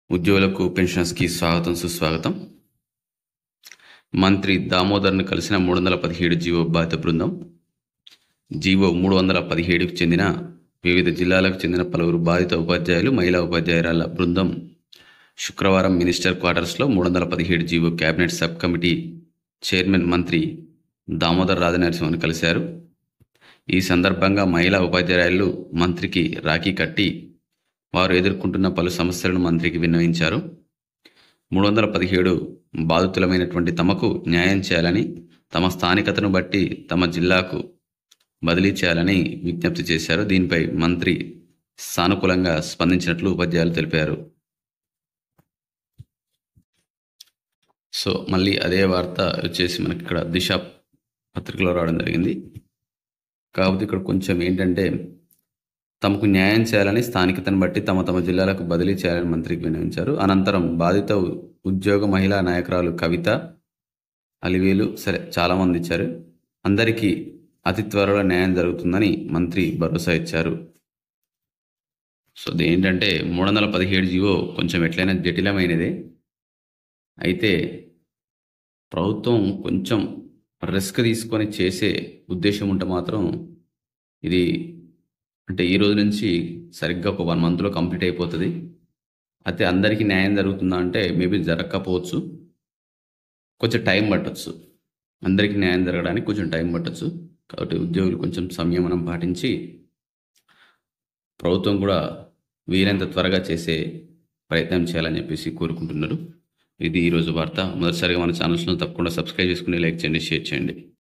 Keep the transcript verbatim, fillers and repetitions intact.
ఉద్యోగులకు పెన్షనర్స్కి స్వాగతం సుస్వాగతం. మంత్రి దామోదర్ను కలిసిన మూడు వందల పదిహేడు జీవో బాధిత బృందం. జీవో మూడు వందల పదిహేడుకు చెందిన వివిధ జిల్లాలకు చెందిన పలువురు బాధిత ఉపాధ్యాయులు, మహిళా ఉపాధ్యాయురాల బృందం శుక్రవారం మినిస్టర్ క్వార్టర్స్లో మూడు వందల పదిహేడు GO cabinet sub committee chairman మంత్రి దామోదర్ రాజనరసింహన్ కలిశారు. ఈ సందర్భంగా మహిళా ఉపాధ్యాయులు మంత్రికి రాఖీ కట్టి వారు ఎదుర్కొంటున్న పలు సమస్యలను మంత్రికి విన్నవించారు. మూడు వందల పదిహేడు బాధితులమైనటువంటి తమకు న్యాయం చేయాలని, తమ స్థానికతను బట్టి తమ జిల్లాకు బదిలీ చేయాలని విజ్ఞప్తి చేశారు. దీనిపై మంత్రి సానుకూలంగా స్పందించినట్లు ఉపాధ్యాయులు తెలిపారు. సో మళ్ళీ అదే వార్త వచ్చేసి మనకి ఇక్కడ దిశ పత్రికలో రావడం జరిగింది. కాకపోతే ఇక్కడ కొంచెం ఏంటంటే, తమకు న్యాయం చేయాలని, స్థానికతను బట్టి తమ తమ జిల్లాలకు బదిలీ చేయాలని మంత్రికి విన్నవించారు. అనంతరం బాధిత ఉద్యోగ మహిళా నాయకురాలు కవిత, అలివేలు సరే చాలామంది ఇచ్చారు. అందరికీ అతి త్వరలో న్యాయం జరుగుతుందని మంత్రి భరోసా ఇచ్చారు. సో ఏంటంటే మూడు వందల పదిహేడు జీవో కొంచెం ఎట్లయినా జటిలమైనదే. అయితే ప్రభుత్వం కొంచెం రిస్క్ తీసుకొని చేసే ఉద్దేశం ఉంటే మాత్రం ఇది అంటే ఈ రోజు నుంచి సరిగ్గా ఒక వన్ మంత్లో కంప్లీట్ అయిపోతుంది. అయితే అందరికీ న్యాయం జరుగుతుందా అంటే మేబీ జరగకపోవచ్చు, కొంచెం టైం పట్టవచ్చు. అందరికీ న్యాయం జరగడానికి కొంచెం టైం పట్టవచ్చు. కాబట్టి ఉద్యోగులు కొంచెం సంయమనం పాటించి ప్రభుత్వం కూడా వీలైనంత త్వరగా చేసే ప్రయత్నం చేయాలని చెప్పేసి కోరుకుంటున్నారు. ఇది ఈరోజు వార్త. మొదటిసారిగా మన ఛానల్స్లో తప్పకుండా సబ్స్క్రైబ్ చేసుకుని లైక్ చేయండి, షేర్ చేయండి.